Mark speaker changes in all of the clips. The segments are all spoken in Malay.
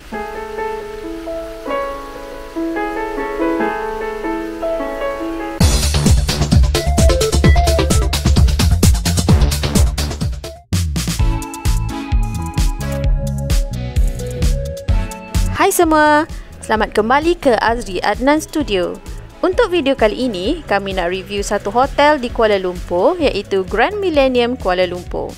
Speaker 1: Hai semua, selamat kembali ke Azri Adnan Studio. Untuk video kali ini, kami nak review satu hotel di Kuala Lumpur iaitu Grand Millennium Kuala Lumpur.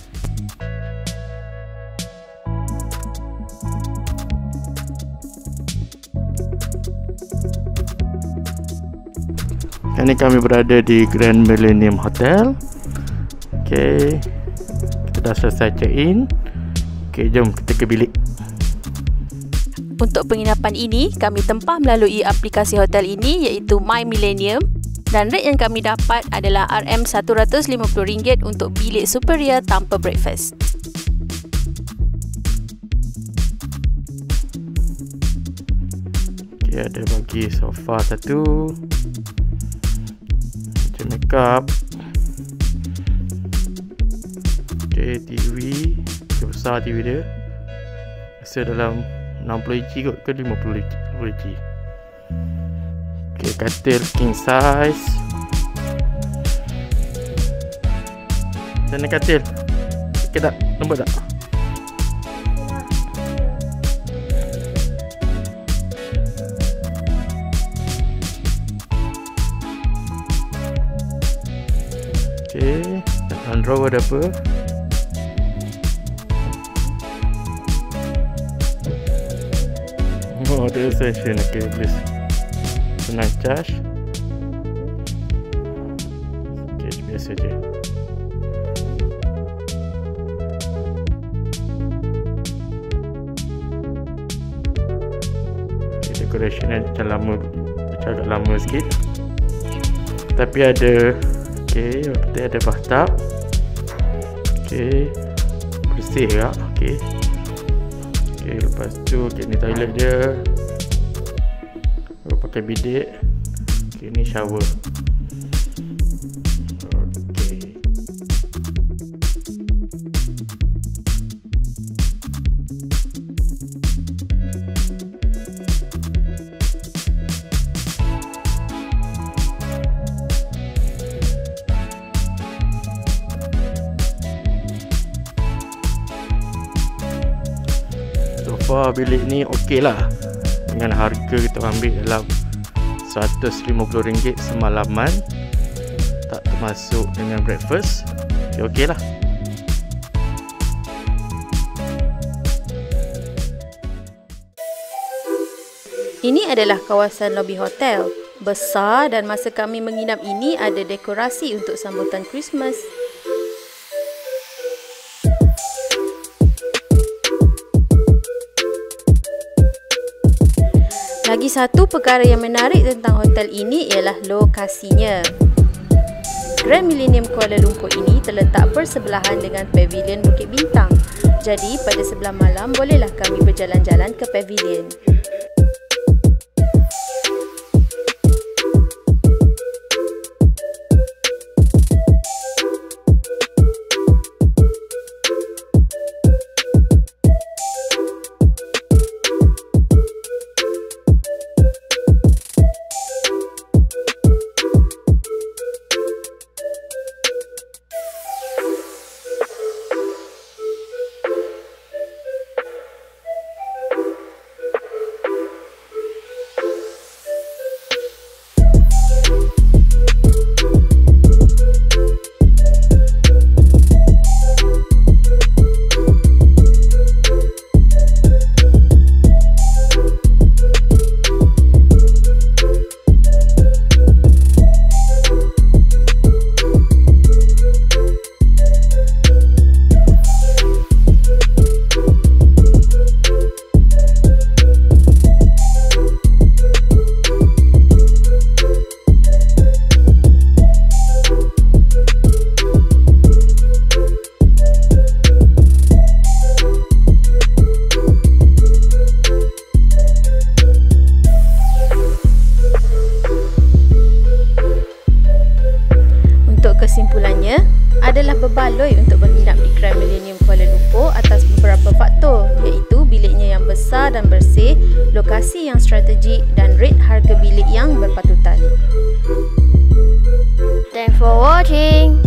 Speaker 2: Kini kami berada di Grand Millennium Hotel. Okey, kita dah selesai check in. Okey, jom kita ke bilik.
Speaker 1: Untuk penginapan ini, kami tempah melalui aplikasi hotel ini iaitu My Millennium dan rate yang kami dapat adalah RM150 untuk bilik superior tanpa breakfast.
Speaker 2: Okay, ada bagi sofa satu, meja makeup, okay, TV, besar TV dia, rasa dalam 60 inci kot ke 50 inci. Okay, katil king size. Macam mana katil? Okay tak? Nampak tak? Okay, dalam drawer ada apa? Oh, ada extension. Okay, boleh senang charge. Okay, biasa je. Okay, decoration macam lama, macam agak lama sikit. Tapi ada, okay, ada bathtub. Okay, bersih tak? Okay. Okay, lepas tu okay, ni toilet dia. Pakai bidet. Okay, ni shower. Okay. Sofa bilik ni okey lah. Dengan harga kita ambil dalam RM150 semalaman, tak termasuk dengan breakfast. Okey lah.
Speaker 1: Ini adalah kawasan lobi hotel. Besar dan masa kami menginap ini ada dekorasi untuk sambutan Christmas. Lagi satu perkara yang menarik tentang hotel ini ialah lokasinya. Grand Millennium Kuala Lumpur ini terletak bersebelahan dengan Pavilion Bukit Bintang. Jadi pada sebelah malam bolehlah kami berjalan-jalan ke pavilion. bersih, lokasi yang strategik dan rate harga bilik yang berpatutan.
Speaker 3: Thanks for watching.